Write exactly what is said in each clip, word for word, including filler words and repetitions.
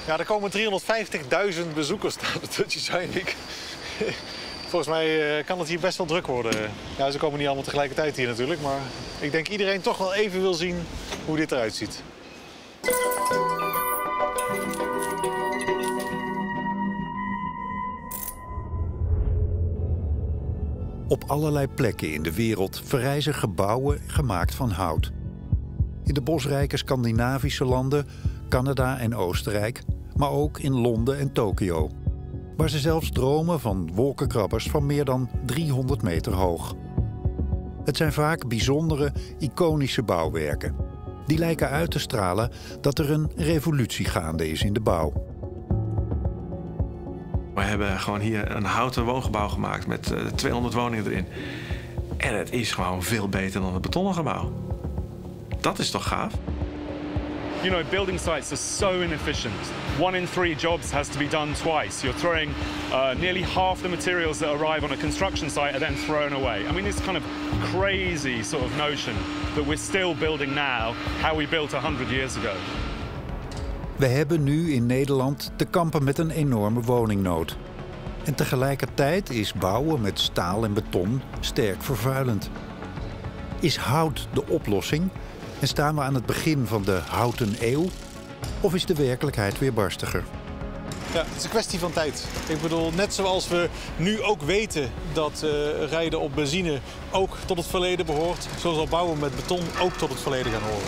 Ja, er komen driehonderdvijftigduizend bezoekers naar de Dutch Design Week. Volgens mij kan het hier best wel druk worden. Ja, ze komen niet allemaal tegelijkertijd hier natuurlijk, maar ik denk iedereen toch wel even wil zien hoe dit eruit ziet. Op allerlei plekken in de wereld verrijzen gebouwen gemaakt van hout. In de bosrijke Scandinavische landen, Canada en Oostenrijk, maar ook in Londen en Tokio, waar ze zelfs dromen van wolkenkrabbers van meer dan driehonderd meter hoog. Het zijn vaak bijzondere, iconische bouwwerken. Die lijken uit te stralen dat er een revolutie gaande is in de bouw. We hebben gewoon hier een houten woongebouw gemaakt met uh, tweehonderd woningen erin. En het is gewoon veel beter dan het betonnen gebouw. Dat is toch gaaf? You know, building sites are so inefficient. One in three jobs has to be done twice. You're throwing uh, nearly half the materials that arrive on a construction site are then thrown away. I mean, this kind of crazy sort of notion that we're still building now how we built one hundred years ago. We hebben nu in Nederland te kampen met een enorme woningnood. En tegelijkertijd is bouwen met staal en beton sterk vervuilend. Is hout de oplossing? En staan we aan het begin van de houten eeuw? Of is de werkelijkheid weerbarstiger? Ja, het is een kwestie van tijd. Ik bedoel, net zoals we nu ook weten dat uh, rijden op benzine ook tot het verleden behoort, zo zal bouwen met beton ook tot het verleden gaan horen.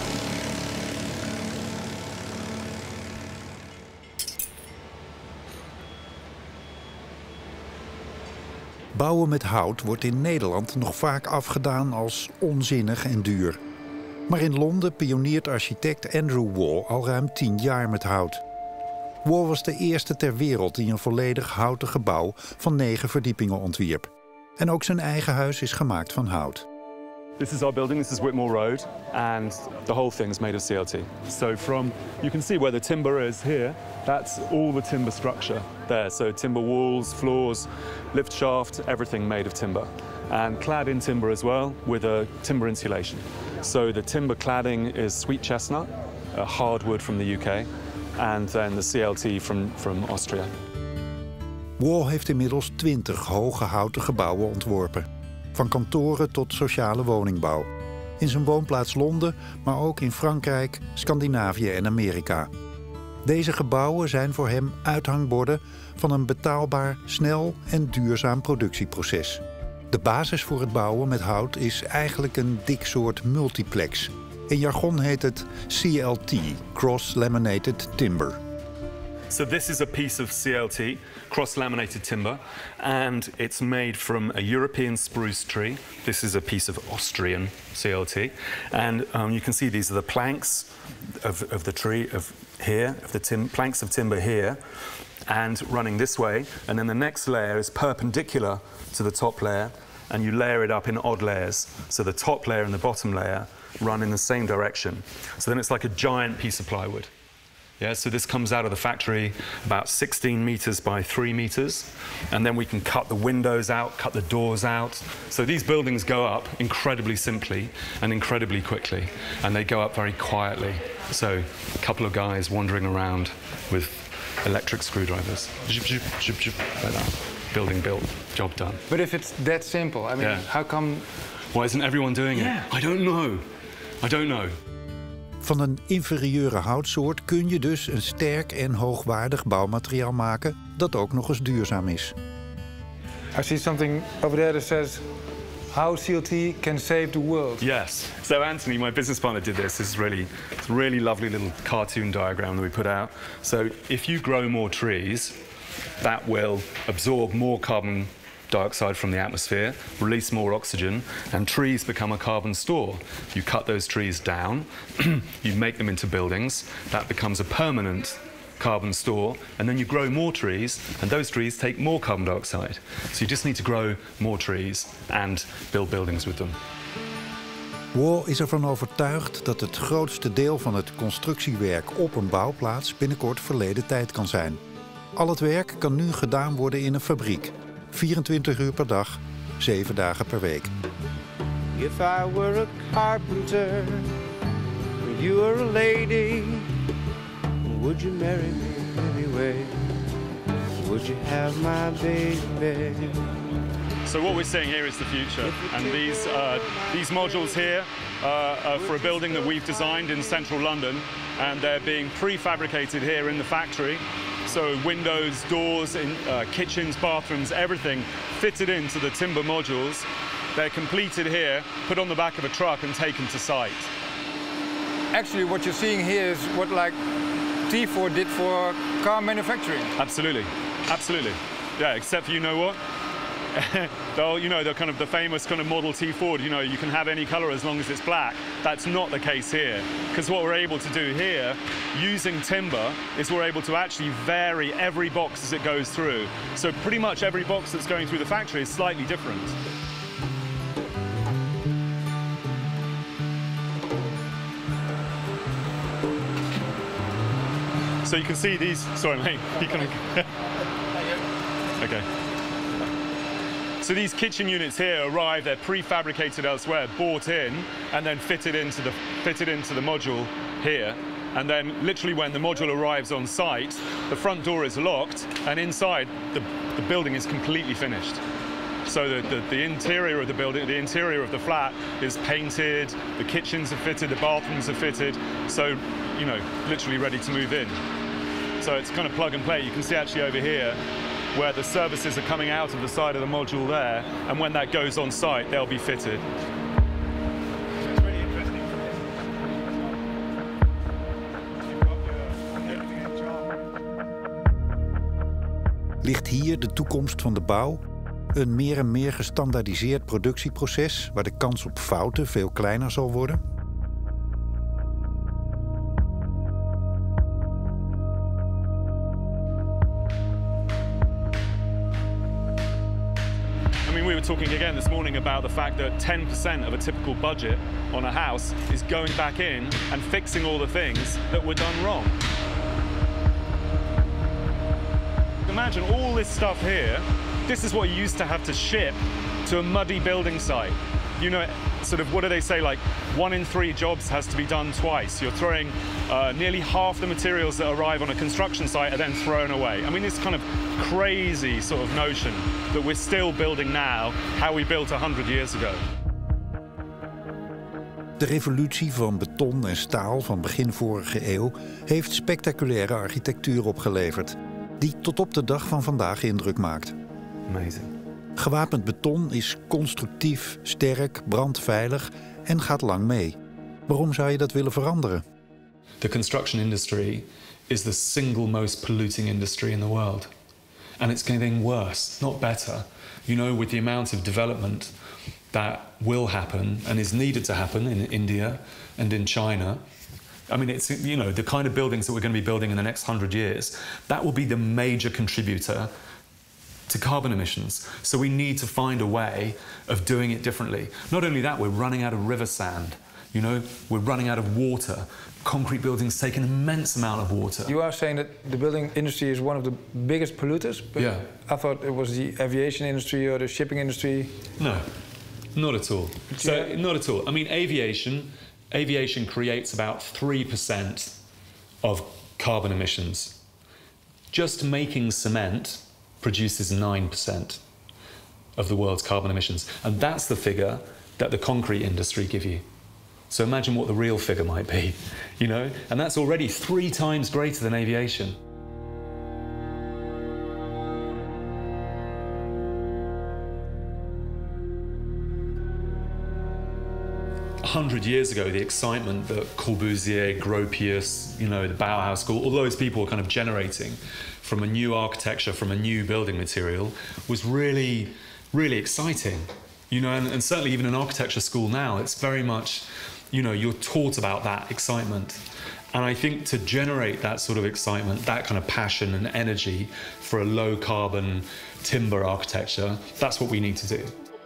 Bouwen met hout wordt in Nederland nog vaak afgedaan als onzinnig en duur. Maar in Londen pioniert architect Andrew Waugh al ruim tien jaar met hout. Waugh was de eerste ter wereld die een volledig houten gebouw van negen verdiepingen ontwierp. En ook zijn eigen huis is gemaakt van hout. This is our building, this is Whitmore Road, and the whole thing is made of C L T. So from, you can see where the timber is here, that's all the timber structure there. So timber walls, floors, lift shaft, everything made of timber. And clad in timber as well, with a timber insulation. So the timber cladding is sweet chestnut, a hardwood from the U K, and then the C L T from, from Austria. Waugh heeft inmiddels twintig hoge houten gebouwen ontworpen. Van kantoren tot sociale woningbouw. In zijn woonplaats Londen, maar ook in Frankrijk, Scandinavië en Amerika. Deze gebouwen zijn voor hem uithangborden van een betaalbaar, snel en duurzaam productieproces. De basis voor het bouwen met hout is eigenlijk een dik soort multiplex. In jargon heet het C L T, Cross-Laminated Timber. So this is a piece of C L T, cross-laminated timber, and it's made from a European spruce tree. This is a piece of Austrian C L T, and um, you can see these are the planks of, of the tree of here, of the tim planks of timber here, and running this way, and then the next layer is perpendicular to the top layer, and you layer it up in odd layers. So the top layer and the bottom layer run in the same direction. So then it's like a giant piece of plywood. Yeah, so this comes out of the factory about sixteen meters by three meters, and then we can cut the windows out, cut the doors out. So these buildings go up incredibly simply and incredibly quickly, and they go up very quietly. So a couple of guys wandering around with electric screwdrivers, like that. Building built, job done. But if it's that simple, I mean, yeah. How come? Why isn't everyone doing yeah. it? I don't know. I don't know. Van een inferieure houtsoort kun je dus een sterk en hoogwaardig bouwmateriaal maken dat ook nog eens duurzaam is. I see something over there that says how C L T can save the world. Yes. So Anthony, my business partner, did this. This is really, it's a really lovely little cartoon diagram that we put out. So if you grow more trees, that will absorb more carbon dioxide from the atmosphere, release more oxygen, and trees become a carbon store. You cut those trees down, you make them into buildings, that becomes a permanent carbon store, and then you grow more trees, and those trees take more carbon dioxide. So you just need to grow more trees and build buildings with them. Waugh is ervan overtuigd dat het grootste deel van het constructiewerk op een bouwplaats binnenkort verleden tijd kan zijn. Al het werk kan nu gedaan worden in een fabriek. vierentwintig uur per dag, zeven dagen per week. If I were a carpenter, you were a lady, Would you marry me anyway? Would you have my baby? So what we're seeing here is the future, and these uh, these modules here uh, are for a building that we've designed in central London, and they're being prefabricated here in the factory. So windows, doors, in, uh, kitchens, bathrooms, everything fitted into the timber modules. They're completed here, put on the back of a truck and taken to site. Actually, what you're seeing here is what like T four did for car manufacturing. Absolutely, absolutely. Yeah, except for, you know what? They'll, you know, they're kind of the famous kind of Model T Ford, you know, you can have any color as long as it's black. That's not the case here. Because what we're able to do here, using timber, is we're able to actually vary every box as it goes through. So pretty much every box that's going through the factory is slightly different. So you can see these, sorry mate, you can, okay. So these kitchen units here arrive, they're prefabricated elsewhere, bought in, and then fitted into the, fitted into the module here. And then literally when the module arrives on site, the front door is locked, and inside the, the building is completely finished. So the, the, the interior of the building, the interior of the flat is painted, the kitchens are fitted, the bathrooms are fitted, so, you know, literally ready to move in. So it's kind of plug and play. You can see actually over here where the services are coming out of the side of the module there, and when that goes on site, they'll be fitted. It's really interesting. Ligt hier de toekomst van de bouw? Een meer en meer gestandaardiseerd productieproces waar de kans op fouten veel kleiner zal worden? We were talking again this morning about the fact that ten percent of a typical budget on a house is going back in and fixing all the things that were done wrong. Imagine all this stuff here. This is what you used to have to ship to a muddy building site. You know, sort of, what do they say, like one in three jobs has to be done twice. You're throwing uh, nearly half the materials that arrive on a construction site are then thrown away. I mean, this kind of crazy sort of notion that we're still building now how we built a hundred years ago. De revolutie van beton en staal van begin vorige eeuw heeft spectaculaire architectuur opgeleverd, die tot op de dag van vandaag indruk maakt. Amazing. Gewapend beton is constructief, sterk, brandveilig en gaat lang mee. Waarom zou je dat willen veranderen? The construction industry is the single most polluting industry in the world. And it's getting worse, not better. You know, with the amount of development that will happen and is needed to happen in India and in China. I mean, it's, you know, the kind of buildings that we're going to be building in the next hundred years, that will be the major contributor to carbon emissions. So we need to find a way of doing it differently. Not only that, we're running out of river sand. You know, we're running out of water. Concrete buildings take an immense amount of water. You are saying that the building industry is one of the biggest polluters? But yeah. I thought it was the aviation industry or the shipping industry. No, not at all. So, Yeah. not at all. I mean, aviation, aviation creates about three percent of carbon emissions. Just making cement produces nine percent of the world's carbon emissions. And that's the figure that the concrete industry give you. So imagine what the real figure might be, you know? And that's already three times greater than aviation. A hundred years ago, the excitement that Corbusier, Gropius, you know, the Bauhaus School, all those people were kind of generating from a new architecture, from a new building material, was really, really exciting. You know, and, and certainly even in architecture school now, it's very much, you know, you're taught about that excitement. And I think to generate that sort of excitement, that kind of passion and energy for a low carbon timber architecture, that's what we need to do.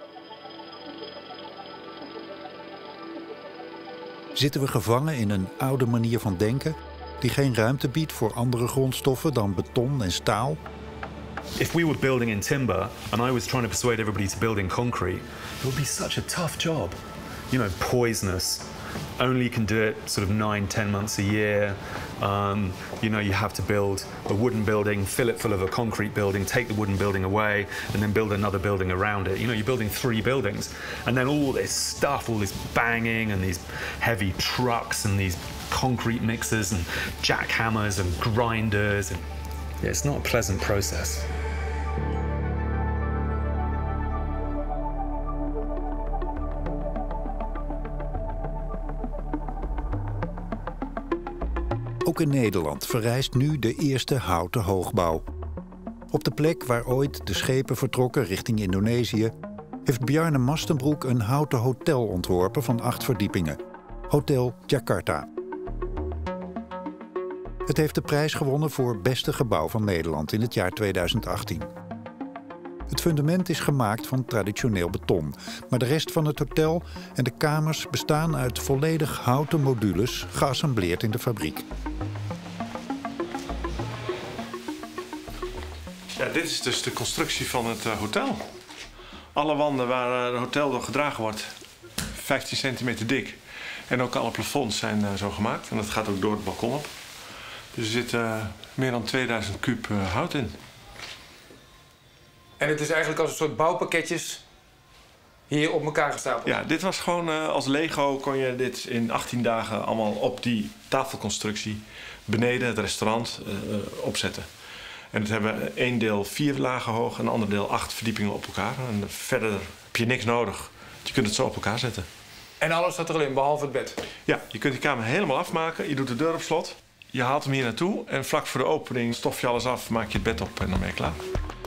Zitten we gevangen in een oude manier van denken die geen ruimte biedt voor andere grondstoffen dan beton en staal? If we were building in timber and I was trying to persuade everybody to build in concrete, it would be such a tough job. You know, poisonous, only can do it sort of nine, ten months a year. Um, you know, you have to build a wooden building, fill it full of a concrete building, take the wooden building away, and then build another building around it. You know, you're building three buildings, and then all this stuff, all this banging and these heavy trucks and these concrete mixers and jackhammers and grinders. And yeah, it's not a pleasant process. Ook in Nederland verrijst nu de eerste houten hoogbouw. Op de plek waar ooit de schepen vertrokken richting Indonesië heeft Bjarne Mastenbroek een houten hotel ontworpen van acht verdiepingen. Hotel Jakarta. Het heeft de prijs gewonnen voor beste gebouw van Nederland in het jaar tweeduizend achttien. Het fundament is gemaakt van traditioneel beton, maar de rest van het hotel en de kamers bestaan uit volledig houten modules geassembleerd in de fabriek. Ja, dit is dus de constructie van het uh, hotel. Alle wanden waar uh, het hotel door gedragen wordt, vijftien centimeter dik. En ook alle plafonds zijn uh, zo gemaakt. En dat gaat ook door het balkon op. Dus er zit uh, meer dan tweeduizend kuub uh, hout in. En het is eigenlijk als een soort bouwpakketjes hier op elkaar gestapeld? Ja, dit was gewoon uh, als Lego kon je dit in achttien dagen allemaal op die tafelconstructie beneden het restaurant uh, opzetten. En dat hebben één deel vier lagen hoog en een ander deel acht verdiepingen op elkaar. En verder heb je niks nodig. Je kunt het zo op elkaar zetten. En alles staat er al in, behalve het bed? Ja, je kunt die kamer helemaal afmaken. Je doet de deur op slot. Je haalt hem hier naartoe en vlak voor de opening stof je alles af, maak je het bed op en dan ben je klaar.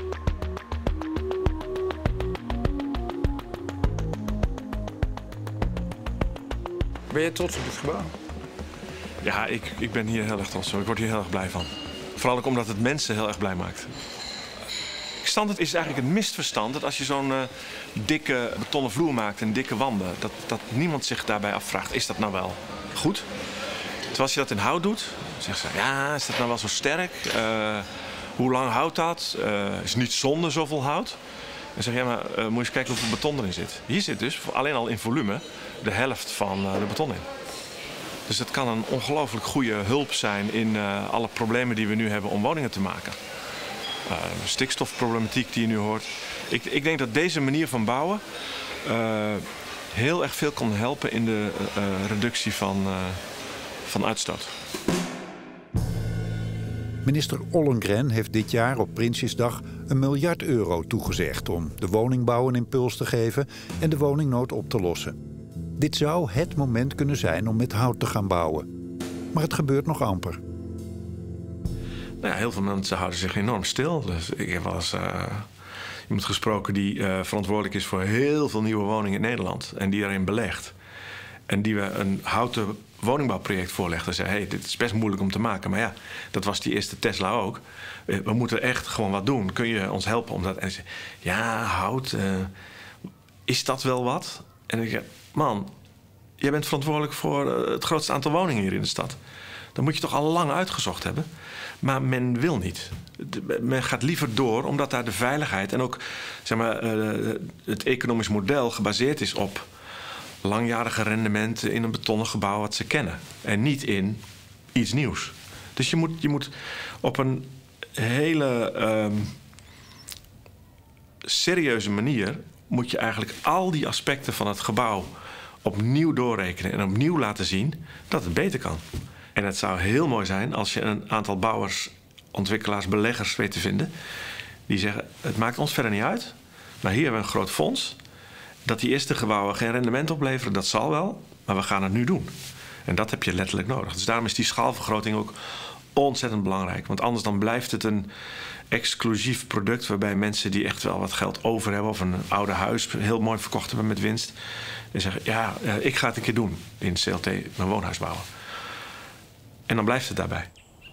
Ben je trots op dit gebouw? Ja, ik, ik ben hier heel erg trots op. Ik word hier heel erg blij van. Vooral ook omdat het mensen heel erg blij maakt. Standaard is eigenlijk een misverstand dat als je zo'n uh, dikke betonnen vloer maakt en dikke wanden, dat, dat niemand zich daarbij afvraagt, is dat nou wel goed? Terwijl als je dat in hout doet, zeggen ze, ja, is dat nou wel zo sterk? Uh, hoe lang houdt dat? Uh, is niet zonde zoveel hout? En zeg je, ja, maar uh, moet je eens kijken hoeveel beton erin zit. Hier zit dus, alleen al in volume, de helft van uh, de beton in. Dus dat kan een ongelooflijk goede hulp zijn in uh, alle problemen die we nu hebben om woningen te maken. Uh, stikstofproblematiek die je nu hoort. Ik, ik denk dat deze manier van bouwen uh, heel erg veel kan helpen in de uh, reductie van, uh, van uitstoot. Minister Ollongren heeft dit jaar op Prinsjesdag een miljard euro toegezegd om de woningbouw een impuls te geven en de woningnood op te lossen. Dit zou het moment kunnen zijn om met hout te gaan bouwen. Maar het gebeurt nog amper. Nou ja, heel veel mensen houden zich enorm stil. Dus ik heb wel eens uh, iemand gesproken die uh, verantwoordelijk is voor heel veel nieuwe woningen in Nederland. En die daarin belegt. En die we een houten woningbouwproject voorlegden. En zei, hey, dit is best moeilijk om te maken. Maar ja, dat was die eerste Tesla ook. We moeten echt gewoon wat doen. Kun je ons helpen om dat? En zei, ja, hout, uh, is dat wel wat? En ik zei, man, jij bent verantwoordelijk voor het grootste aantal woningen hier in de stad. Dan moet je toch al lang uitgezocht hebben. Maar men wil niet. Men gaat liever door omdat daar de veiligheid en ook zeg maar, het economisch model gebaseerd is op langjarige rendementen in een betonnen gebouw wat ze kennen. En niet in iets nieuws. Dus je moet, je moet op een hele um, serieuze manier moet je eigenlijk al die aspecten van het gebouw opnieuw doorrekenen en opnieuw laten zien dat het beter kan. En het zou heel mooi zijn als je een aantal bouwers, ontwikkelaars, beleggers weet te vinden die zeggen, het maakt ons verder niet uit, maar hier hebben we een groot fonds. Dat die eerste gebouwen geen rendement opleveren, dat zal wel, maar we gaan het nu doen. En dat heb je letterlijk nodig. Dus daarom is die schaalvergroting ook ontzettend belangrijk. Want anders dan blijft het een exclusief product waarbij mensen die echt wel wat geld over hebben of een oude huis heel mooi verkocht hebben met winst, die zeggen, ja, ik ga het een keer doen in C L T, mijn woonhuis bouwen. En dan blijft het daarbij.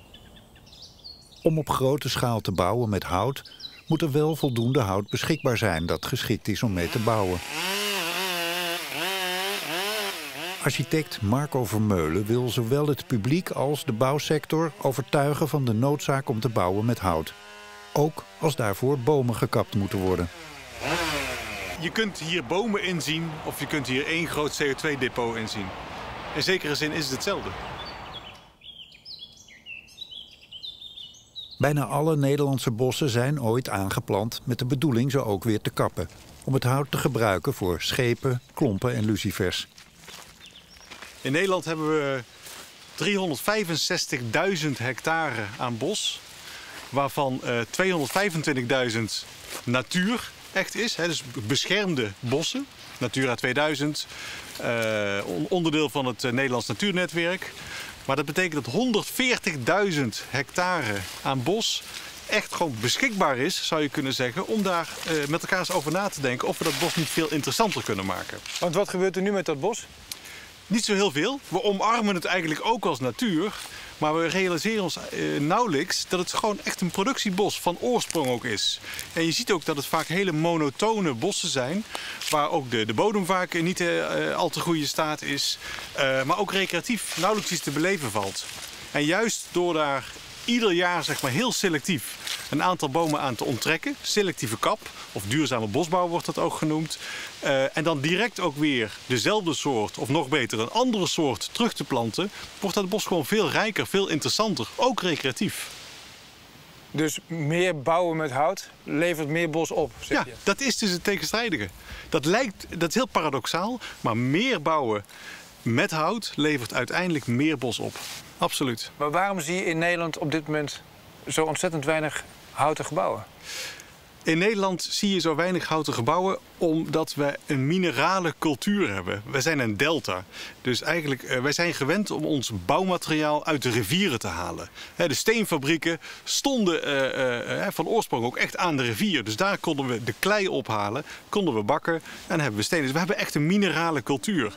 Om op grote schaal te bouwen met hout moet er wel voldoende hout beschikbaar zijn dat geschikt is om mee te bouwen. Architect Marco Vermeulen wil zowel het publiek als de bouwsector overtuigen van de noodzaak om te bouwen met hout. Ook als daarvoor bomen gekapt moeten worden. Je kunt hier bomen inzien of je kunt hier één groot C O twee depot inzien. in zekere zin is het hetzelfde. Bijna alle Nederlandse bossen zijn ooit aangeplant met de bedoeling ze ook weer te kappen. Om het hout te gebruiken voor schepen, klompen en lucifers. In Nederland hebben we driehonderdvijfenzestigduizend hectare aan bos. Waarvan uh, tweehonderdvijfentwintigduizend natuur echt is. Hè, dus beschermde bossen. Natura tweeduizend. Uh, onderdeel van het uh, Nederlands Natuurnetwerk. Maar dat betekent dat honderdveertigduizend hectare aan bos echt gewoon beschikbaar is, zou je kunnen zeggen, om daar uh, met elkaar eens over na te denken of we dat bos niet veel interessanter kunnen maken. Want wat gebeurt er nu met dat bos? Niet zo heel veel. We omarmen het eigenlijk ook als natuur. Maar we realiseren ons uh, nauwelijks dat het gewoon echt een productiebos van oorsprong ook is. En je ziet ook dat het vaak hele monotone bossen zijn. Waar ook de, de bodem vaak niet uh, al te goede staat is. Uh, maar ook recreatief nauwelijks iets te beleven valt. En juist door daar ieder jaar zeg maar, heel selectief een aantal bomen aan te onttrekken. Selectieve kap, of duurzame bosbouw wordt dat ook genoemd. Uh, en dan direct ook weer dezelfde soort, of nog beter een andere soort terug te planten, wordt dat bos gewoon veel rijker, veel interessanter, ook recreatief. Dus meer bouwen met hout levert meer bos op, zeg ja, je? Dat is dus het tegenstrijdige. Dat lijkt, dat is heel paradoxaal, maar meer bouwen met hout levert uiteindelijk meer bos op. Absoluut. Maar waarom zie je in Nederland op dit moment zo ontzettend weinig houten gebouwen? In Nederland zie je zo weinig houten gebouwen omdat we een minerale cultuur hebben. Wij zijn een delta. Dus eigenlijk, uh, wij zijn gewend om ons bouwmateriaal uit de rivieren te halen. He, de steenfabrieken stonden uh, uh, van oorsprong ook echt aan de rivier. Dus daar konden we de klei ophalen, konden we bakken en dan hebben we stenen. Dus we hebben echt een minerale cultuur.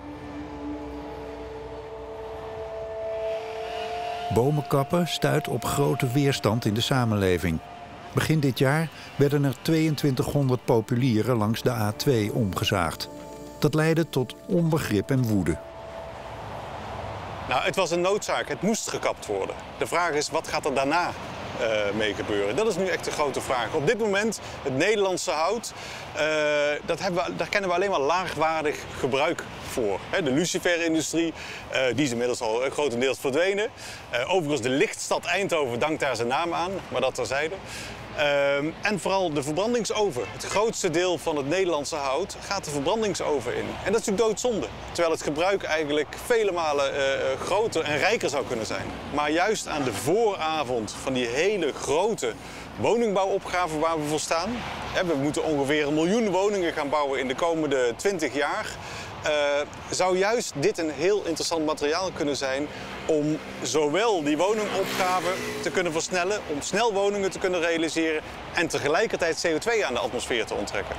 Bomen kappen stuit op grote weerstand in de samenleving. Begin dit jaar werden er tweeëntwintighonderd populieren langs de A twee omgezaagd. Dat leidde tot onbegrip en woede. Nou, het was een noodzaak. Het moest gekapt worden. De vraag is, wat gaat er daarna uh, mee gebeuren? Dat is nu echt de grote vraag. Op dit moment, het Nederlandse hout, uh, dat hebben we, daar kennen we alleen maar laagwaardig gebruik voor. He, de luciferindustrie, uh, die is inmiddels al grotendeels verdwenen. Uh, overigens, de lichtstad Eindhoven dankt daar zijn naam aan, maar dat terzijde. Uh, en vooral de verbrandingsoven. Het grootste deel van het Nederlandse hout gaat de verbrandingsoven in. En dat is natuurlijk doodzonde. Terwijl het gebruik eigenlijk vele malen uh, groter en rijker zou kunnen zijn. Maar juist aan de vooravond van die hele grote woningbouwopgave waar we voor staan. Hè, we moeten ongeveer een miljoen woningen gaan bouwen in de komende twintig jaar. Uh, zou juist dit een heel interessant materiaal kunnen zijn om zowel die woningopgave te kunnen versnellen, om snel woningen te kunnen realiseren en tegelijkertijd C O twee aan de atmosfeer te onttrekken.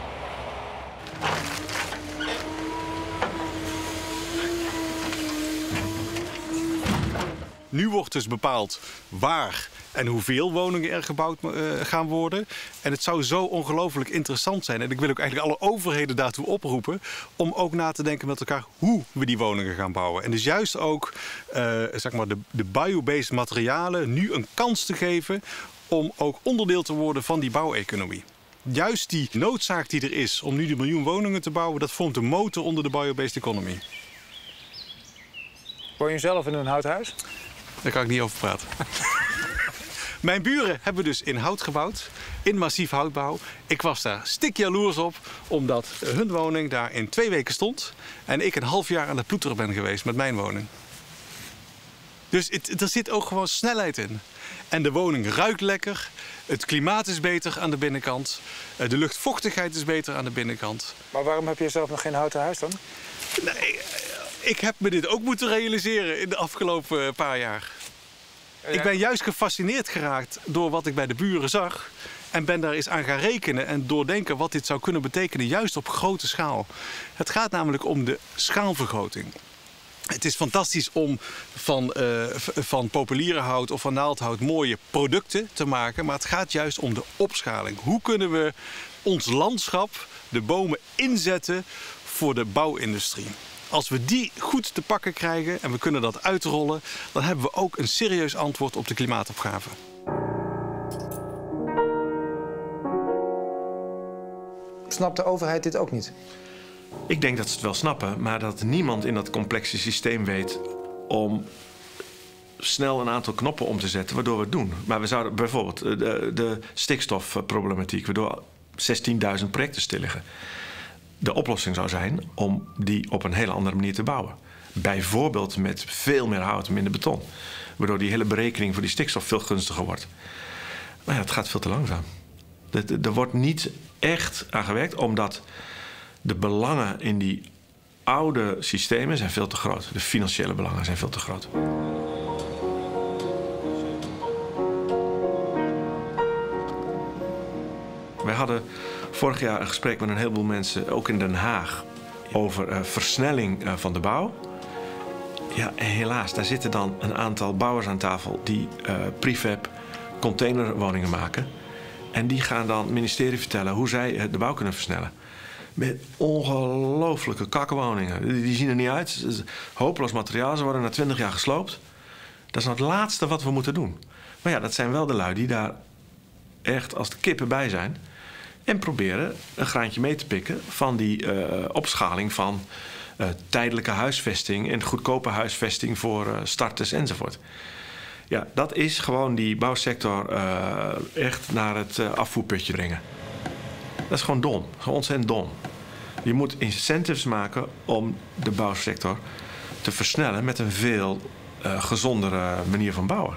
Nu wordt dus bepaald waar en hoeveel woningen er gebouwd uh, gaan worden. En het zou zo ongelooflijk interessant zijn. En ik wil ook eigenlijk alle overheden daartoe oproepen om ook na te denken met elkaar hoe we die woningen gaan bouwen. En dus juist ook uh, zeg maar de, de biobased materialen nu een kans te geven om ook onderdeel te worden van die bouweconomie. Juist die noodzaak die er is om nu die miljoen woningen te bouwen, dat vormt de motor onder de biobased economy. Woon je zelf in een houthuis? Daar kan ik niet over praten. Mijn buren hebben dus in hout gebouwd, in massief houtbouw. Ik was daar stik jaloers op, omdat hun woning daar in twee weken stond. En ik een half jaar aan het ploeteren ben geweest met mijn woning. Dus het, er zit ook gewoon snelheid in. En de woning ruikt lekker, het klimaat is beter aan de binnenkant. De luchtvochtigheid is beter aan de binnenkant. Maar waarom heb je zelf nog geen houten huis dan? Nee, ik heb me dit ook moeten realiseren in de afgelopen paar jaar. Ja. Ik ben juist gefascineerd geraakt door wat ik bij de buren zag. En ben daar eens aan gaan rekenen en doordenken wat dit zou kunnen betekenen, juist op grote schaal. Het gaat namelijk om de schaalvergroting. Het is fantastisch om van, uh, van populierenhout of van naaldhout mooie producten te maken. Maar het gaat juist om de opschaling. Hoe kunnen we ons landschap, de bomen, inzetten voor de bouwindustrie? Als we die goed te pakken krijgen en we kunnen dat uitrollen, dan hebben we ook een serieus antwoord op de klimaatopgave. Snapt de overheid dit ook niet? Ik denk dat ze het wel snappen, maar dat niemand in dat complexe systeem weet om snel een aantal knoppen om te zetten, waardoor we het doen. Maar we zouden bijvoorbeeld de, de stikstofproblematiek, waardoor zestienduizend projecten stil liggen. De oplossing zou zijn om die op een hele andere manier te bouwen. Bijvoorbeeld met veel meer hout, minder beton. Waardoor die hele berekening voor die stikstof veel gunstiger wordt. Maar ja, het gaat veel te langzaam. Er wordt niet echt aan gewerkt, omdat de belangen in die oude systemen zijn veel te groot. De financiële belangen zijn veel te groot. Wij hadden vorig jaar een gesprek met een heleboel mensen, ook in Den Haag, over uh, versnelling uh, van de bouw. Ja, en helaas, daar zitten dan een aantal bouwers aan tafel die uh, prefab containerwoningen maken. En die gaan dan het ministerie vertellen hoe zij uh, de bouw kunnen versnellen. Met ongelooflijke kakkenwoningen. Die, die zien er niet uit. Hopeloos materiaal, ze worden na twintig jaar gesloopt. Dat is nou het laatste wat we moeten doen. Maar ja, dat zijn wel de lui die daar echt als de kippen bij zijn. En proberen een graantje mee te pikken van die uh, opschaling van uh, tijdelijke huisvesting en goedkope huisvesting voor uh, starters enzovoort. Ja, dat is gewoon die bouwsector uh, echt naar het uh, afvoerputje brengen. Dat is gewoon dom. Gewoon ontzettend dom. Je moet incentives maken om de bouwsector te versnellen met een veel uh, gezondere manier van bouwen.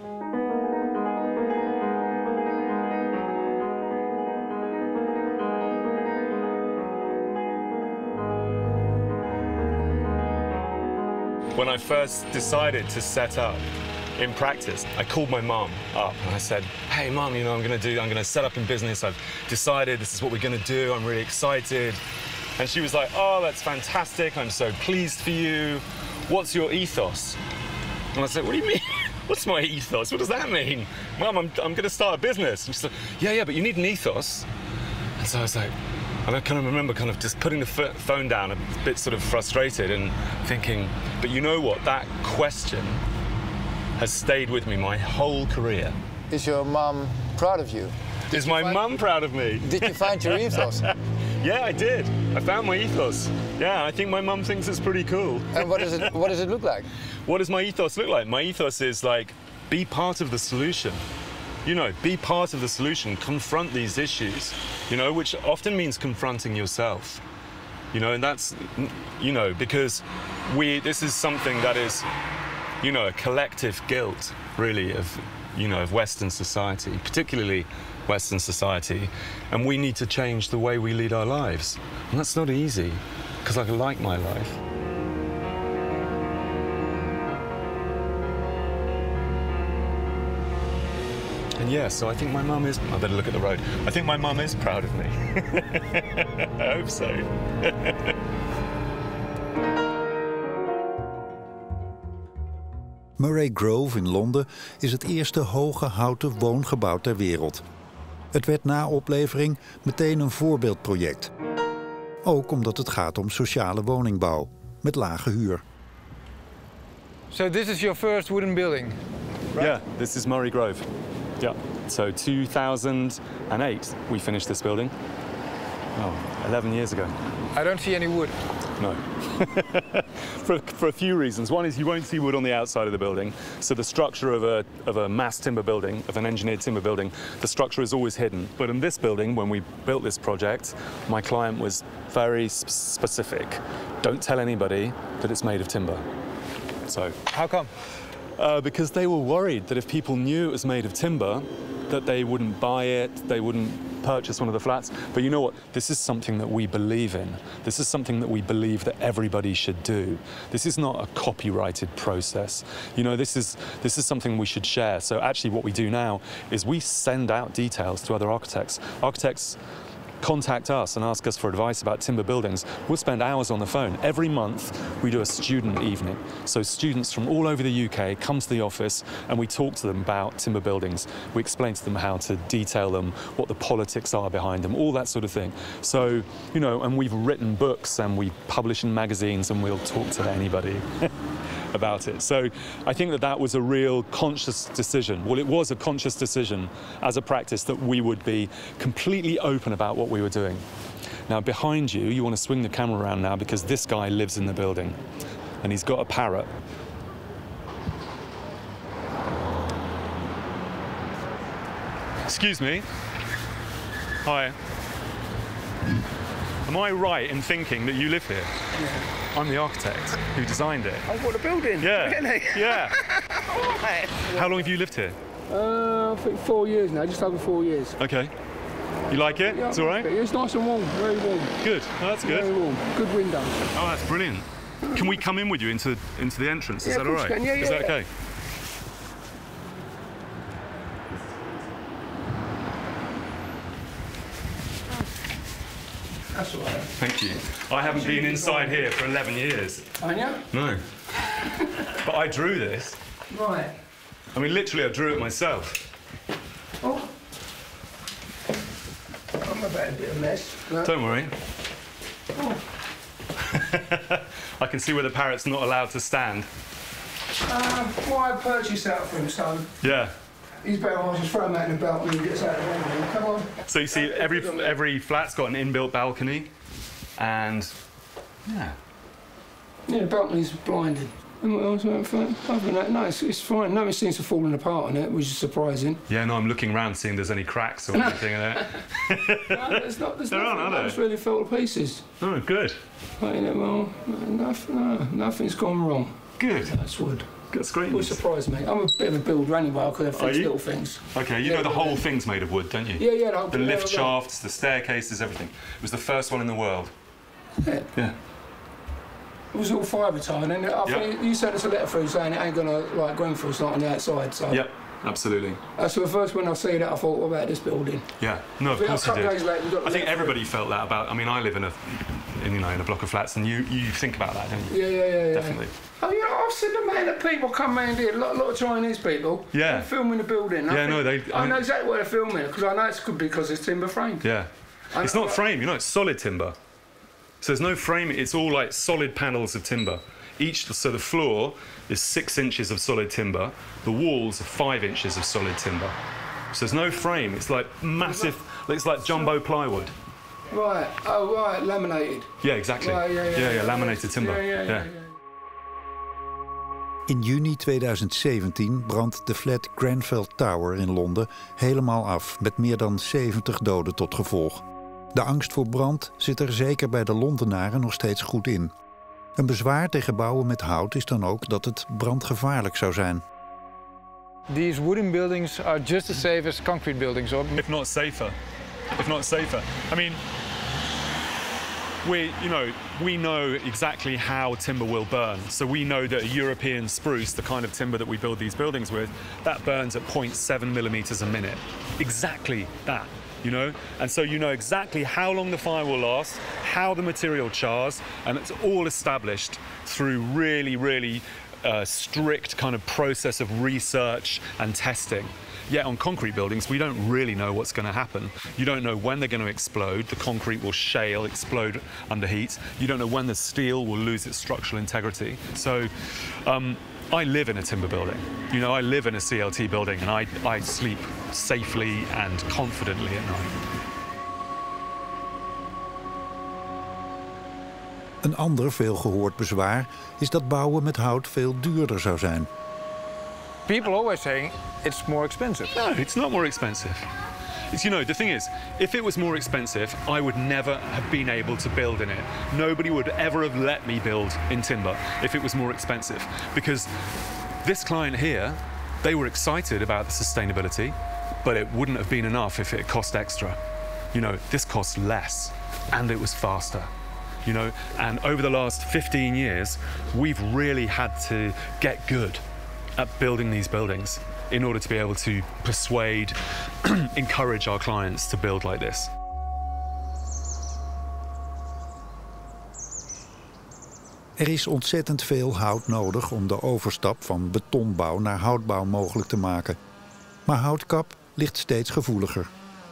When I first decided to set up in practice, I called my mom up and I said, hey mom, you know, I'm gonna do, I'm gonna set up in business. I've decided this is what we're gonna do. I'm really excited. And she was like, oh, that's fantastic. I'm so pleased for you. What's your ethos? And I said, what do you mean? What's my ethos? What does that mean? Mom, I'm, I'm gonna start a business. And she's like, yeah, yeah, but you need an ethos. And so I was like, and I kind of remember kind of just putting the phone down, a bit sort of frustrated and thinking, but you know what, that question has stayed with me my whole career. Is your mom proud of you? Did is you my find, mum proud of me? Did you find your ethos? Yeah, I did. I found my ethos. Yeah, I think my mum thinks it's pretty cool. And what does it, what does it look like? What does my ethos look like? My ethos is like, be part of the solution. You know, be part of the solution, confront these issues, you know, which often means confronting yourself. You know, and that's, you know, because we, this is something that is, you know, a collective guilt, really, of, you know, of Western society, particularly Western society, and we need to change the way we lead our lives. And that's not easy, because I like my life. And yeah, so I think my mum is... I better look at the road. I think my mum is proud of me. I hope so. Murray Grove in Londen is het eerste hoge houten woongebouw ter wereld. Het werd na oplevering meteen een voorbeeldproject. Ook omdat het gaat om sociale woningbouw, met lage huur. So this is your first wooden building? Right? Yeah, this is Murray Grove. Yeah, so two thousand eight we finished this building. Oh, eleven years ago. I don't see any wood. No. for, for a few reasons. One is you won't see wood on the outside of the building. So the structure of a, of a mass timber building, of an engineered timber building, the structure is always hidden. But in this building, when we built this project, my client was very sp specific. Don't tell anybody that it's made of timber. So. How come? Uh, because they were worried that if people knew it was made of timber, that they wouldn't buy it, they wouldn't purchase one of the flats. But you know what? This is something that we believe in. This is something that we believe that everybody should do. This is not a copyrighted process. You know, this is, this is something we should share. So actually what we do now is we send out details to other architects. Architects contact us and ask us for advice about timber buildings. We'll spend hours on the phone. Every month we do a student evening. So students from all over the U K come to the office and we talk to them about timber buildings. We explain to them how to detail them, what the politics are behind them, all that sort of thing. So, you know, and we've written books and we publish in magazines and we'll talk to anybody about it. So I think that that was a real conscious decision. Well, it was a conscious decision as a practice that we would be completely open about what we were doing. Now, behind you, you want to swing the camera around now because this guy lives in the building and he's got a parrot. Excuse me. Hi. Am I right in thinking that you live here? Yeah. I'm the architect who designed it. Oh, what, the building? Yeah. Really? Yeah. All right. How long have you lived here? Uh, I think four years now, just over four years. Okay. You like it? Yeah, it's all right? It's nice and warm, very warm. Good. Oh, that's good. Very warm. Good windows. Oh, that's brilliant. Can we come in with you into into the entrance? Is Yeah, that of all course right? you can. Yeah, Is yeah, that yeah. okay? That's all right. Thank you. I haven't been inside here for eleven years. Aren't you? No. But I drew this. Right. I mean, literally, I drew it myself. Oh. I'm about a bit of a mess. But... Don't worry. Oh. I can see where the parrot's not allowed to stand. Uh, well, I purchased that for him, so Yeah. he's better off just throw him out in the balcony and gets out of the way. Come on. So you see, every every flat's got an inbuilt balcony, and yeah. Yeah, the balcony's blinded. And what else about fun? Other than that, no, it's, it's fine. Nothing seems to have fallen apart on it, which is surprising. Yeah, no, I'm looking around seeing if there's any cracks or anything in it. No, there's not. There's There nothing. aren't, are there? It's really fell to pieces. Oh, good. Like, you know, well, no, nothing, no, nothing's gone wrong. Good. That's wood. That's great. It would surprise me. I'm a bit of a builder anyway. I could have fixed you? little things. Okay, you Yeah, know the but whole then- thing's made of wood, don't you? Yeah, yeah. The, whole The yeah, lift yeah. shafts, the staircases, everything. It was the first one in the world. Yeah. Yeah. It was all fibre tied, and I think you sent us a letter through saying it ain't gonna like Grenfell's not on the outside. So Yep, absolutely. that's the first when I see that I thought, what about this building? Yeah. No, of But a course you couple did. days later, we got the I think letter everybody felt that about. I mean, I live in a, in, you know, in a block of flats, and you you think about that, don't you? Yeah, yeah, yeah, yeah. Definitely. Oh, you know, I've seen the man that people come round here, a lot, lot of Chinese people. Yeah. They're filming the building. I Yeah, no, think- they- I, I- know exactly what they're filming because I know it's good because it's timber framed. Yeah. I It's know- not frame, you know, it's solid timber. So there's no frame. It's all like solid panels of timber. Each, so the floor is six inches of solid timber. The walls are five inches of solid timber. So there's no frame. It's like massive. It's like jumbo plywood. Right. Oh, right. Laminated. Yeah, exactly. Right, yeah, yeah, yeah, yeah. laminated timber. Yeah, yeah, yeah, yeah. In juni tweeduizend zeventien brandt de flat Grenfell Tower in Londen helemaal af, met meer dan zeventig doden tot gevolg. De angst voor brand zit er zeker bij de Londenaren nog steeds goed in. Een bezwaar tegen bouwen met hout is dan ook dat het brandgevaarlijk zou zijn. These wooden buildings are just as safe as concrete buildings. Or... If not safer. If not safer. I mean, we, you know, we know exactly how timber will burn. So we know that a European spruce, the kind of timber that we build these buildings with, that burns at zero point seven millimeters a minute. Exactly that, you know? And so you know exactly how long the fire will last, how the material chars, and it's all established through really, really uh, strict kind of process of research and testing. Yet on concrete buildings, we don't really know what's going to happen. You don't know when they're going to explode. The concrete will shale, explode under heat. You don't know when the steel will lose its structural integrity. So um, I live in a timber building. You know, I live in a C L T building, and I, I sleep safely and confidently at night. Een ander veelgehoord bezwaar is dat bouwen met hout veel duurder zou zijn. People always saying it's more expensive. No, it's not more expensive. It's, you know, the thing is, if it was more expensive, I would never have been able to build in it. Nobody would ever have let me build in timber if it was more expensive. Because this client here, they were excited about the sustainability, but it wouldn't have been enough if it cost extra. You know, this cost less, and it was faster. You know, and over the last fifteen years, we've really had to get good at building these buildings in order to be able to persuade, encourage our clients to build like this. Er is ontzettend veel hout nodig om de overstap van betonbouw naar houtbouw mogelijk te maken. Maar houtkap ligt steeds gevoeliger.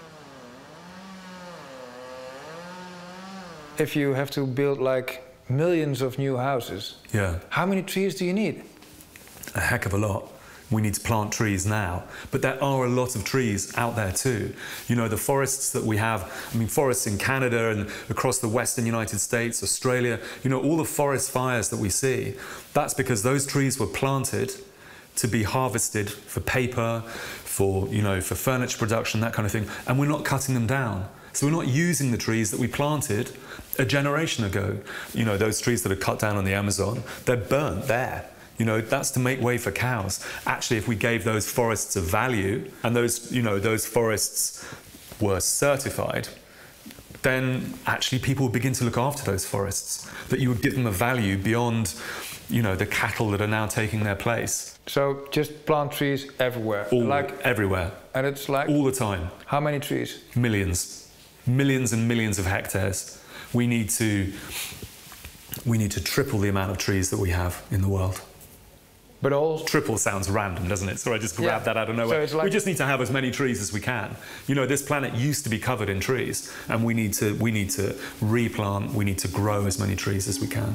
If you have to build like millions of new houses, Yeah, how many trees do you need? a heck of a lot. we need to plant trees now. But there are a lot of trees out there too. You know, the forests that we have, I mean, forests in Canada and across the western United States, Australia, you know, all the forest fires that we see, that's because those trees were planted to be harvested for paper, for, you know, for furniture production, that kind of thing, and we're not cutting them down. So we're not using the trees that we planted a generation ago. You know, those trees that are cut down on the Amazon, they're burnt there. You know, that's to make way for cows. Actually, if we gave those forests a value, and those, you know, those forests were certified, then actually people would begin to look after those forests, that you would give them a value beyond, you know, the cattle that are now taking their place. So just plant trees everywhere? All, like everywhere. And it's like? All the time. How many trees? Millions. Millions and millions of hectares. We need to, we need to triple the amount of trees that we have in the world. But all... Triple sounds random, doesn't it? So I just grabbed yeah. that out of nowhere. So it's like... We just need to have as many trees as we can. You know, this planet used to be covered in trees, and we need to, we need to replant, we need to grow as many trees as we can.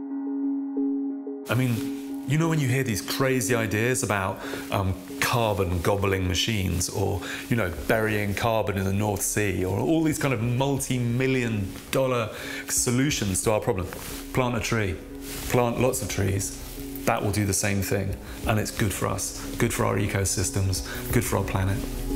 I mean, you know when you hear these crazy ideas about um, carbon gobbling machines, or, you know, burying carbon in the North Sea, or all these kind of multi-million dollar solutions to our problem. Plant a tree, plant lots of trees. That will do the same thing, and it's good for us, good for our ecosystems, good for our planet.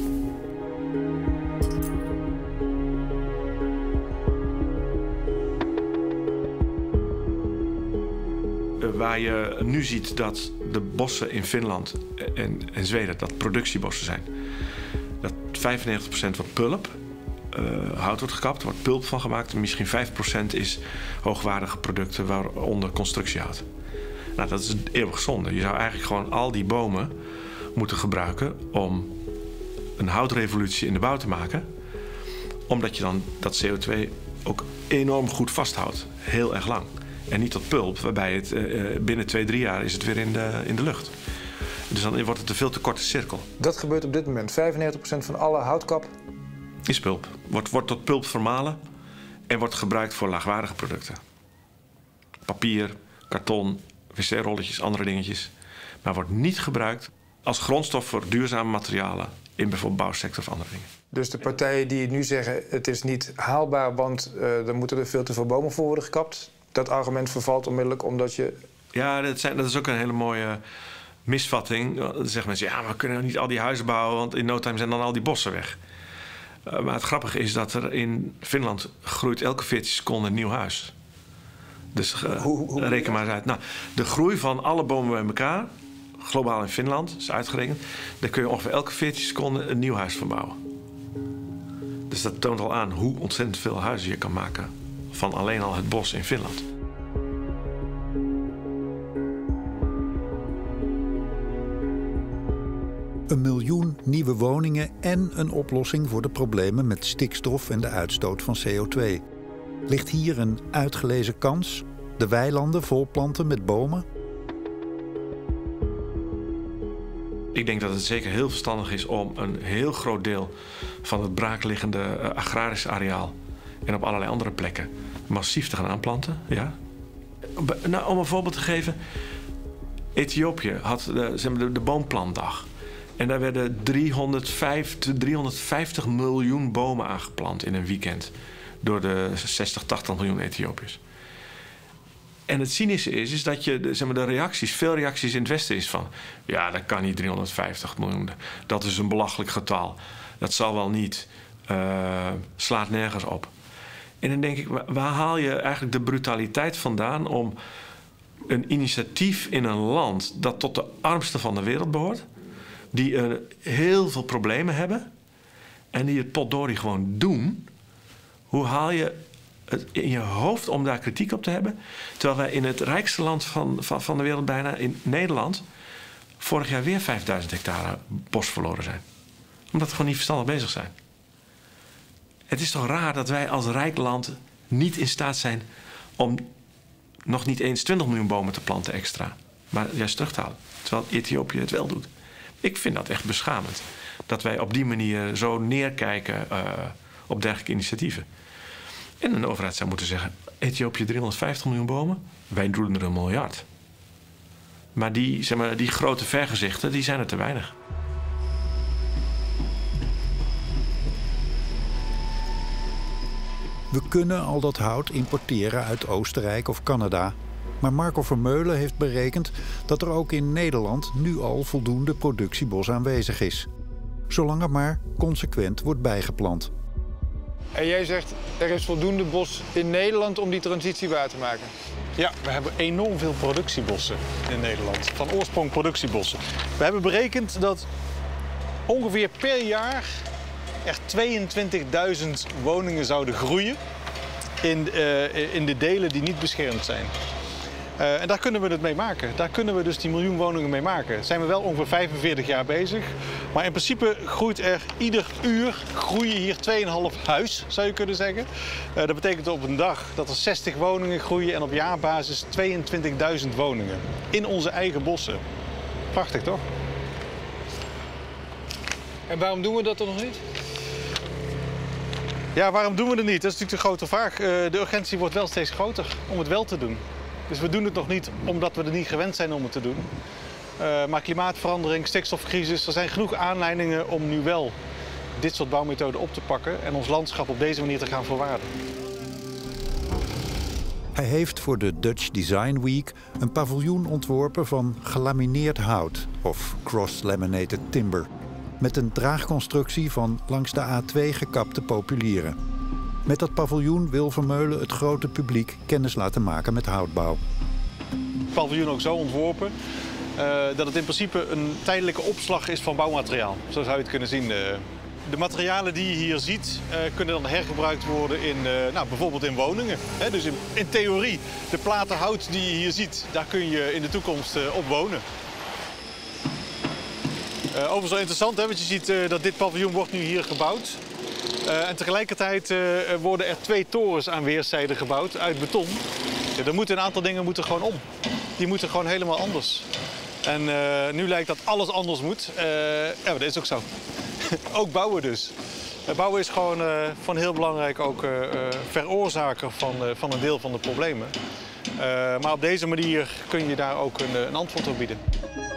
Waar je nu ziet dat de bossen in Finland en, en Zweden, dat productiebossen zijn. Dat vijfennegentig procent wordt pulp, uh, hout wordt gekapt, er wordt pulp van gemaakt. En misschien vijf procent is hoogwaardige producten, waaronder constructiehout. Nou, dat is eeuwig zonde. Je zou eigenlijk gewoon al die bomen moeten gebruiken om een houtrevolutie in de bouw te maken. Omdat je dan dat C O twee ook enorm goed vasthoudt. Heel erg lang. En niet tot pulp, waarbij het uh, binnen twee, drie jaar is het weer in de, in de lucht. Dus dan wordt het een veel te korte cirkel. Dat gebeurt op dit moment. vijfennegentig procent van alle houtkap is pulp. Wordt, wordt tot pulp vermalen en wordt gebruikt voor laagwaardige producten. Papier, karton, wc-rolletjes, andere dingetjes. Maar wordt niet gebruikt als grondstof voor duurzame materialen in bijvoorbeeld bouwsector of andere dingen. Dus de partijen die nu zeggen het is niet haalbaar, want uh, er moeten er veel te veel bomen voor worden gekapt. Dat argument vervalt onmiddellijk omdat je... Ja, dat, zijn, dat is ook een hele mooie misvatting. Dan zeggen mensen, ja, maar we kunnen niet al die huizen bouwen, want in no time zijn dan al die bossen weg. Uh, maar het grappige is dat er in Finland groeit elke veertien seconden een nieuw huis. Dus uh, hoe, hoe, reken maar eens uit. Nou, de groei van alle bomen bij elkaar, globaal in Finland, is uitgerekend. Daar kun je ongeveer elke veertien seconden een nieuw huis van bouwen. Dus dat toont al aan hoe ontzettend veel huizen je kan maken van alleen al het bos in Finland. Een miljoen nieuwe woningen en een oplossing voor de problemen met stikstof en de uitstoot van C O twee. Ligt hier een uitgelezen kans? De weilanden volplanten met bomen? Ik denk dat het zeker heel verstandig is om een heel groot deel van het braakliggende uh, agrarisch areaal en op allerlei andere plekken massief te gaan aanplanten. Ja? Nou, om een voorbeeld te geven. Ethiopië had de, zeg maar, de, de boomplantdag. En daar werden driehonderdvijf, driehonderdvijftig miljoen bomen aangeplant in een weekend. Door de zestig, tachtig miljoen Ethiopiërs. En het cynische is, is dat je de, zeg maar, de reacties, veel reacties in het Westen is van... ja, dat kan niet driehonderdvijftig miljoen. Dat is een belachelijk getal. Dat zal wel niet. Uh, slaat nergens op. En dan denk ik, waar haal je eigenlijk de brutaliteit vandaan om een initiatief in een land dat tot de armste van de wereld behoort, die uh, heel veel problemen hebben en die het potdorie gewoon doen, hoe haal je het in je hoofd om daar kritiek op te hebben, terwijl wij in het rijkste land van, van, van de wereld, bijna in Nederland, vorig jaar weer vijfduizend hectare bos verloren zijn. Omdat we gewoon niet verstandig bezig zijn. Het is toch raar dat wij als rijk land niet in staat zijn om nog niet eens twintig miljoen bomen te planten extra, maar juist terug te halen. Terwijl Ethiopië het wel doet. Ik vind dat echt beschamend. Dat wij op die manier zo neerkijken uh, op dergelijke initiatieven. En een overheid zou moeten zeggen, Ethiopië driehonderdvijftig miljoen bomen, wij doen er een miljard. Maar die, zeg maar, die grote vergezichten, die zijn er te weinig. We kunnen al dat hout importeren uit Oostenrijk of Canada. Maar Marco Vermeulen heeft berekend dat er ook in Nederland nu al voldoende productiebos aanwezig is. Zolang er maar consequent wordt bijgeplant. En jij zegt, er is voldoende bos in Nederland om die transitie waar te maken? Ja, we hebben enorm veel productiebossen in Nederland. Van oorsprong productiebossen. We hebben berekend dat ongeveer per jaar er tweeëntwintigduizend woningen zouden groeien in, uh, in de delen die niet beschermd zijn. Uh, en daar kunnen we het mee maken. Daar kunnen we dus die miljoen woningen mee maken. Daar zijn we wel ongeveer vijfenveertig jaar bezig. Maar in principe groeit er ieder uur groeien hier twee komma vijf huis, zou je kunnen zeggen. Uh, dat betekent op een dag dat er zestig woningen groeien en op jaarbasis tweeëntwintigduizend woningen. In onze eigen bossen. Prachtig, toch? En waarom doen we dat dan nog niet? Ja, waarom doen we het niet? Dat is natuurlijk de grote vraag. Uh, de urgentie wordt wel steeds groter om het wel te doen. Dus we doen het nog niet omdat we er niet gewend zijn om het te doen. Uh, maar klimaatverandering, stikstofcrisis, er zijn genoeg aanleidingen om nu wel dit soort bouwmethoden op te pakken en ons landschap op deze manier te gaan verwaarden. Hij heeft voor de Dutch Design Week een paviljoen ontworpen van gelamineerd hout of cross-laminated timber. Met een draagconstructie van langs de A twee gekapte populieren. Met dat paviljoen wil Vermeulen het grote publiek kennis laten maken met houtbouw. Het paviljoen ook zo ontworpen uh, dat het in principe een tijdelijke opslag is van bouwmateriaal. Zo zou je het kunnen zien. Uh, de materialen die je hier ziet uh, kunnen dan hergebruikt worden in, uh, nou, bijvoorbeeld in woningen. He, dus in, in theorie, de platen hout die je hier ziet, daar kun je in de toekomst uh, op wonen. Uh, overigens wel interessant, hè, want je ziet uh, dat dit paviljoen wordt nu hier gebouwd. Uh, en tegelijkertijd uh, worden er twee torens aan weerszijden gebouwd uit beton. Ja, er moeten een aantal dingen moeten gewoon om. Die moeten gewoon helemaal anders. En uh, nu lijkt dat alles anders moet. Uh, ja, maar dat is ook zo. Ook bouwen dus. Uh, bouwen is gewoon uh, van heel belangrijk ook uh, uh, veroorzaker van, uh, van een deel van de problemen. Uh, maar op deze manier kun je daar ook een, een antwoord op bieden.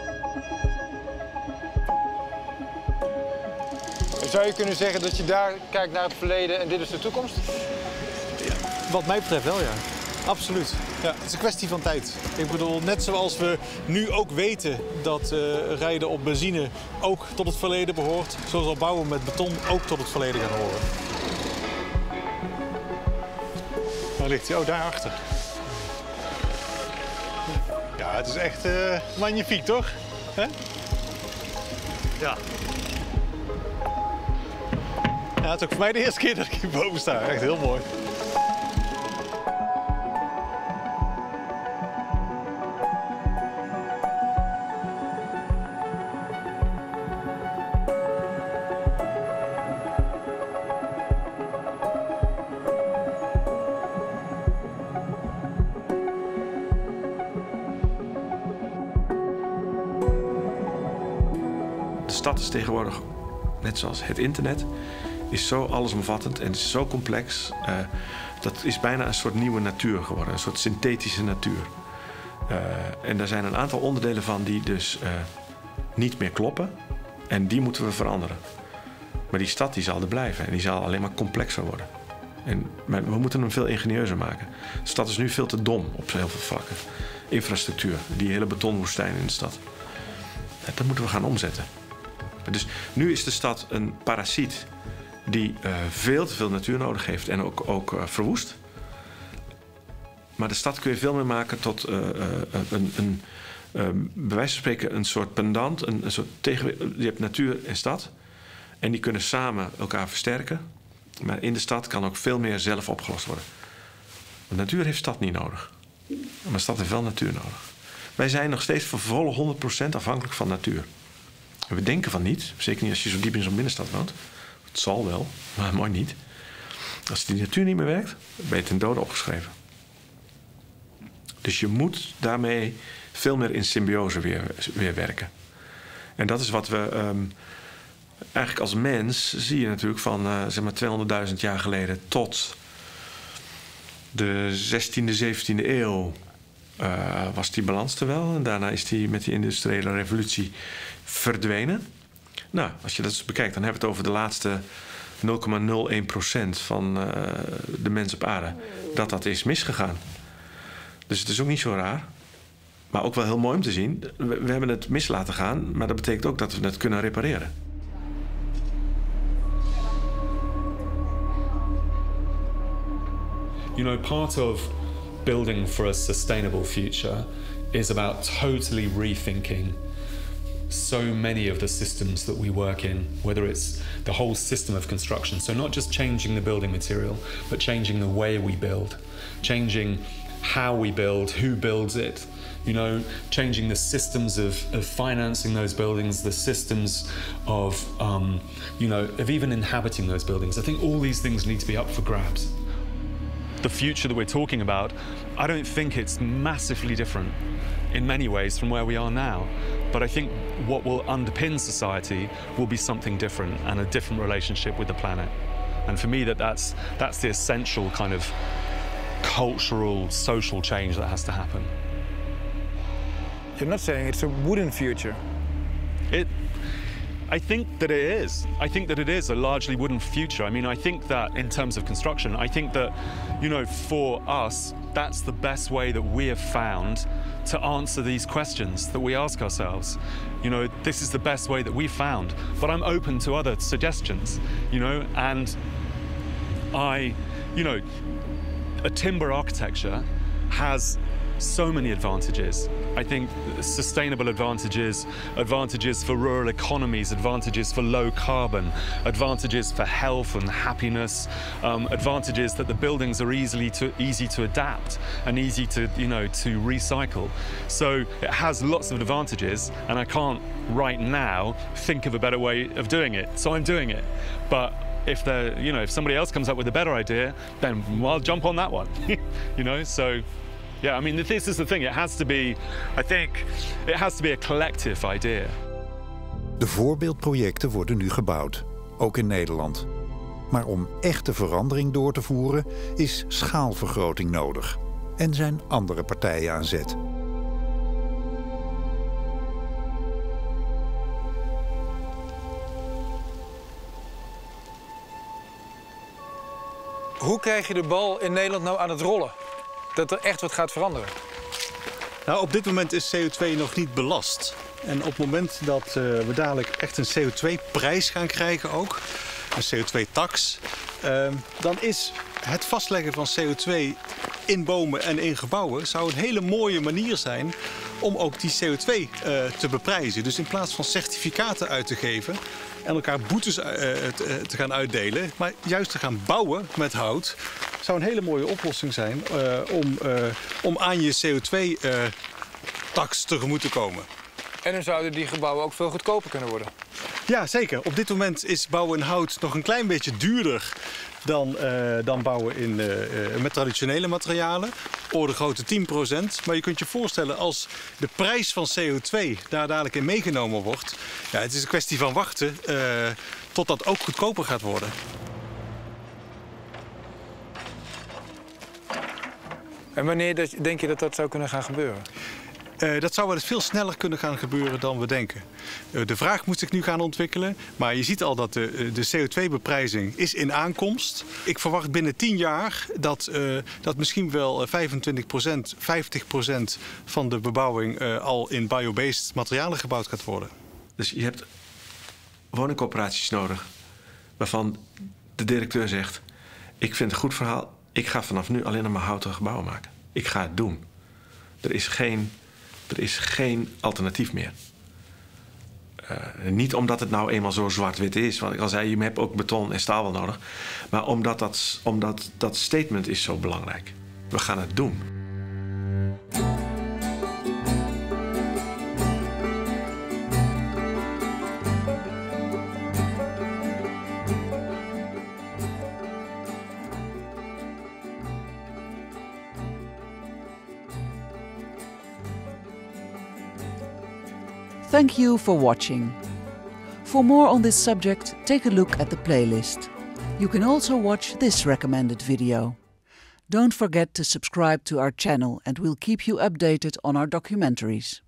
Zou je kunnen zeggen dat je daar kijkt naar het verleden en dit is de toekomst? Ja, wat mij betreft wel, ja. Absoluut. Ja, het is een kwestie van tijd. Ik bedoel, net zoals we nu ook weten dat uh, rijden op benzine ook tot het verleden behoort, zo zal bouwen met beton ook tot het verleden gaan horen. Waar ligt hij? Oh, daarachter. Ja, het is echt uh, magnifiek, toch? Hè? Ja. Ja, het is ook voor mij de eerste keer dat ik hier boven sta. Echt heel mooi. De stad is tegenwoordig, net zoals het internet, is zo allesomvattend en is zo complex. Uh, dat is bijna een soort nieuwe natuur geworden, een soort synthetische natuur. Uh, en daar zijn een aantal onderdelen van die dus uh, niet meer kloppen. En die moeten we veranderen. Maar die stad die zal er blijven en die zal alleen maar complexer worden. En we moeten hem veel ingenieuzer maken. De stad is nu veel te dom op heel veel vlakken. Infrastructuur, die hele betonwoestijn in de stad. Dat moeten we gaan omzetten. Dus nu is de stad een parasiet die uh, veel te veel natuur nodig heeft en ook, ook uh, verwoest. Maar de stad kun je veel meer maken tot uh, uh, een, een uh, bij wijze van spreken een soort pendant, een, een soort tegen. Je hebt natuur en stad en die kunnen samen elkaar versterken. Maar in de stad kan ook veel meer zelf opgelost worden. Want natuur heeft stad niet nodig. Maar stad heeft wel natuur nodig. Wij zijn nog steeds voor volle honderd procent afhankelijk van natuur. En we denken van niet, zeker niet als je zo diep in zo'n binnenstad woont. Het zal wel, maar mooi niet. Als die natuur niet meer werkt, ben je ten dode opgeschreven. Dus je moet daarmee veel meer in symbiose weer, weer werken. En dat is wat we um, eigenlijk als mens zie je natuurlijk van uh, zeg maar tweehonderdduizend jaar geleden tot de zestiende, zeventiende eeuw. uh, was die balans er wel. En daarna is die met die industriële revolutie verdwenen. Nou, als je dat eens bekijkt, dan hebben we het over de laatste nul komma nul één procent van uh, de mensen op aarde. Dat dat is misgegaan. Dus het is ook niet zo raar. Maar ook wel heel mooi om te zien. We, we hebben het mis laten gaan, maar dat betekent ook dat we het kunnen repareren. You know, part of building for a sustainable future is about totally rethinking so many of the systems that we work in, whether it's the whole system of construction. So not just changing the building material, but changing the way we build, changing how we build, who builds it, you know, changing the systems of, of financing those buildings, the systems of, um, you know, of even inhabiting those buildings. I think all these things need to be up for grabs. The future that we're talking about, I don't think it's massively different in many ways from where we are now. But I think what will underpin society will be something different and a different relationship with the planet. And for me, that that's, that's the essential kind of cultural, social change that has to happen. You're not saying it's a wooden future. It, I think that it is. I think that it is a largely wooden future. I mean, I think that in terms of construction, I think that, you know, for us, that's the best way that we have found to answer these questions that we ask ourselves. You know, this is the best way that we found, but I'm open to other suggestions, you know, and I, you know, a timber architecture has so many advantages. I think sustainable advantages, advantages for rural economies, advantages for low carbon, advantages for health and happiness, um, advantages that the buildings are easily to, easy to adapt and easy to, you know, to recycle. So it has lots of advantages, and I can't right now think of a better way of doing it. So I'm doing it. But if there, you know, if somebody else comes up with a better idea, then well, I'll jump on that one. You know, so. Yeah, I mean, this is the thing. It has to be, I think, it has to be a collective idea. De voorbeeldprojecten worden nu gebouwd, ook in Nederland. Maar om echte verandering door te voeren is schaalvergroting nodig. En zijn andere partijen aan zet. Hoe krijg je de bal in Nederland nou aan het rollen? Dat er echt wat gaat veranderen? Nou, op dit moment is C O twee nog niet belast. En op het moment dat uh, we dadelijk echt een C O twee prijs gaan krijgen ook, een C O twee tax, uh, dan is het vastleggen van C O twee in bomen en in gebouwen zou een hele mooie manier zijn om ook die C O twee uh, te beprijzen. Dus in plaats van certificaten uit te geven en elkaar boetes uh, te, te gaan uitdelen, maar juist te gaan bouwen met hout, zou een hele mooie oplossing zijn uh, om, uh, om aan je C O twee tax tegemoet te komen. En dan zouden die gebouwen ook veel goedkoper kunnen worden. Ja, zeker. Op dit moment is bouwen in hout nog een klein beetje duurder dan, uh, dan bouwen in, uh, met traditionele materialen. Orde grote tien procent. Maar je kunt je voorstellen als de prijs van C O twee daar dadelijk in meegenomen wordt. Ja, het is een kwestie van wachten uh, tot dat ook goedkoper gaat worden. En wanneer denk je dat dat zou kunnen gaan gebeuren? Uh, dat zou wel eens veel sneller kunnen gaan gebeuren dan we denken. Uh, de vraag moet zich nu gaan ontwikkelen. Maar je ziet al dat de, de C O twee beprijzing is in aankomst. Ik verwacht binnen tien jaar dat, uh, dat misschien wel vijfentwintig procent, vijftig procent van de bebouwing uh, al in biobased materialen gebouwd gaat worden. Dus je hebt woningcorporaties nodig waarvan de directeur zegt: ik vind het een goed verhaal. Ik ga vanaf nu alleen nog maar houten gebouwen maken. Ik ga het doen. Er is geen, er is geen alternatief meer. Uh, niet omdat het nou eenmaal zo zwart-wit is. Want ik al zei, je hebt ook beton en staal wel nodig. Maar omdat dat, omdat dat statement is zo belangrijk. We gaan het doen. Thank you for watching. For more on this subject, take a look at the playlist. You can also watch this recommended video. Don't forget to subscribe to our channel and we'll keep you updated on our documentaries.